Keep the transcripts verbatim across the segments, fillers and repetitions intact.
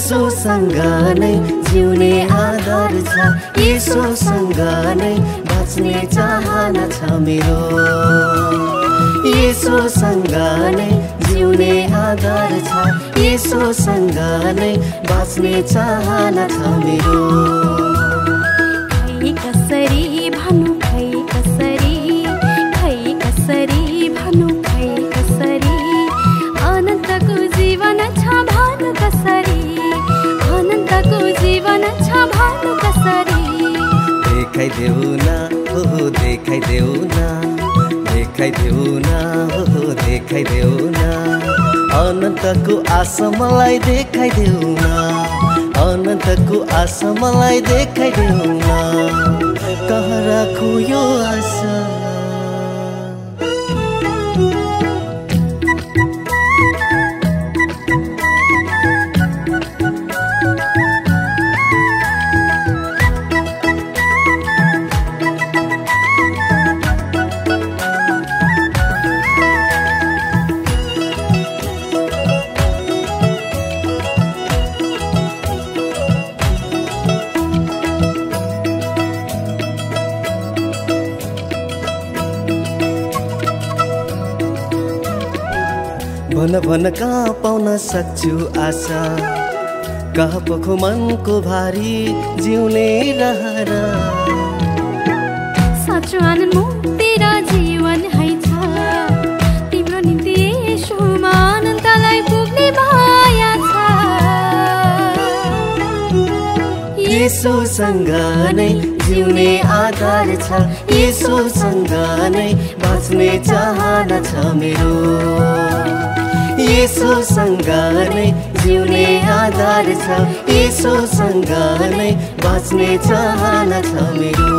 येशूसँग नै जिउने आधार छ येशूसँग नै बाँच्ने चाहना छ मेरो येशूसँग नै जिउने आधार छ येशूसँग नै बाँच्ने चाहना छ मेरो खै कसरी भन्नु खै कसरी खै कसरी भन्नु खै कसरी अनन्तको जीवन छ भन्नु कसरी अनन्तको जीवन छ भन्नु कसरी देखाइदेऊ न हो देखाइदेऊ न देखाइदेऊ न हो देखाइदेऊ न अनन्तको आशा मलाई देखाइदेऊ न अनन्तको आशा मलाई देखाइदेऊ न कहाँ राखु यो आशा भन भन कहाँ पाउन सक्छु आशा कहाँ पोखो मनको भारी जिउने रहर साँचो आनन्द मुक्ति र जीवन है छ तिम्रो निम्ति येशूमा अनन्तलाई पुग्ने माया छ येशूसँग नै जिउने आधार छ येशूसँग नै बाँच्ने चाहना छ मेरो येशूसँग नै जिउने आधार छ येशूसँग नै बाँच्ने चाहना छ मेरो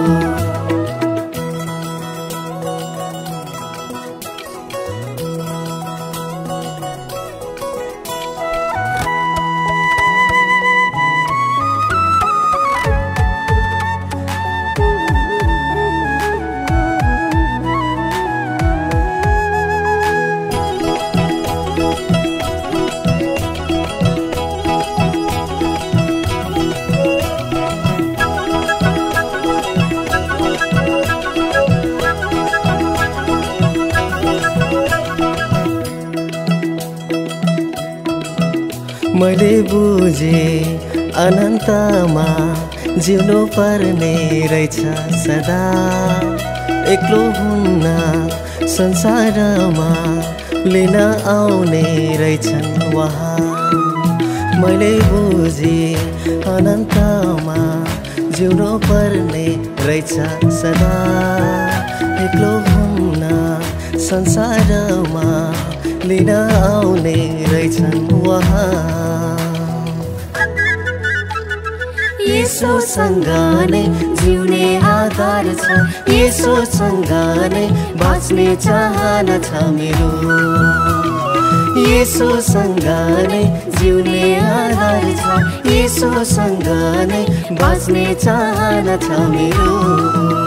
मैले बुझे अनन्तमा जिउनु पर्ने रहेछ सदा एक्लो हुन्न संसारमा लिन आउने रहेछन् वहाँ मैले बुझे अनन्तमा जिउनु पर्ने रहेछ सदा एक्लो हुन्न संसारमा लिन आउने रहेछन् वहाँ येशूसँग नै जिउने आधार छ येशूसँग नै बाँच्ने चाहना छ मेरो येशूसँग नै जिउने आधार छ येशूसँग नै बाँच्ने चाहना छ मेरो